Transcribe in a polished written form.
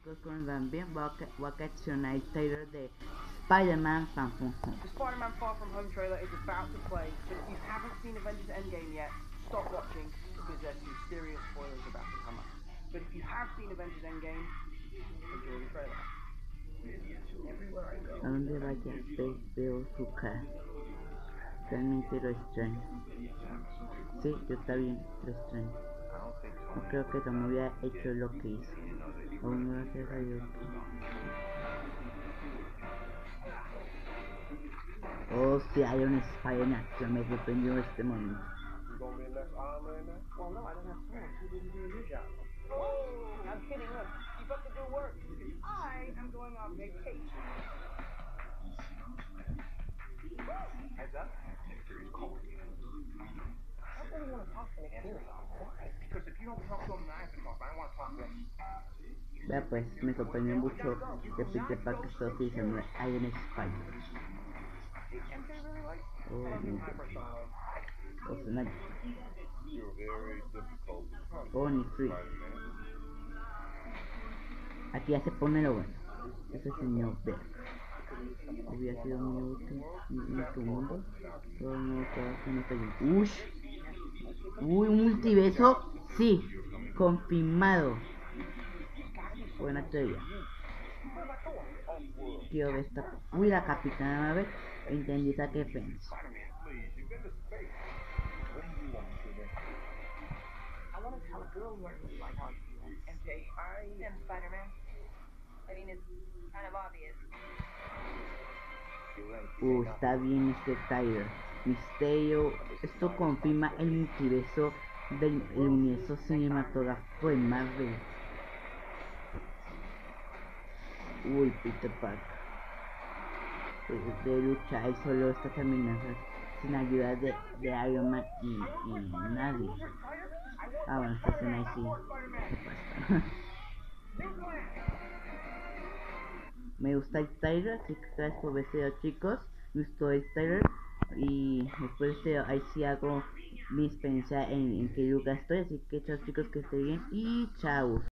chicos, ¿cómo van? Bien, voy a reaccionar el trailer de Spider-Man Far From Home. The Spider-Man Far From Home trailer is about to play, but if you haven't seen Avengers Endgame yet, stop watching because there's some serious spoilers about to come up. But if you have seen Avengers Endgame, enjoy the trailer. A donde vaya, veo su cara. Realmente lo extraño. Sí, yo también lo extraño. No creo que no hubiera hecho lo que hizo. Aún no se sabido que... Oh, sí, hay un Spider-Man que me sorprendió este momento. Well, no, I don't have time. Too busy doing your job. Oh, I'm kidding. Look, keep up the good work because I am going on vacation. Heads up. Nick calling you. I don't really want to talk to Nick Fury. Why? Because if you don't talk to him, then I have to talk. I don't want to talk to him. Vea pues, me sorprendió mucho que Peter Parker está utilizando Iron Spider. Oh, oh, ni free. Aquí ya se pone lo bueno. Ese señor Beck hubiera sido muy útil en tu mundo. Todo nuevo trabajo no está bien. Uy, un multiverso. Sí, confirmado. Buena teoría. Quiero ver esta. Uy, la Capitana Marvel. Entendí esa que fence. Está bien este Tyler. Misterio. Esto confirma el multiverso del universo cinematográfico de Marvel. Uy, Peter Parker. De lucha, él solo está amenazado sin ayuda de Iron Man y nadie. Ah, bueno, esta escena ahí sí. ¿Qué pasa? Me gusta el trailer, así que gracias por ver este video, chicos. Me gustó el trailer y después de este video, ahí sí hago mi experiencia en qué lugar estoy. Así que chao chicos, que estén bien y chao.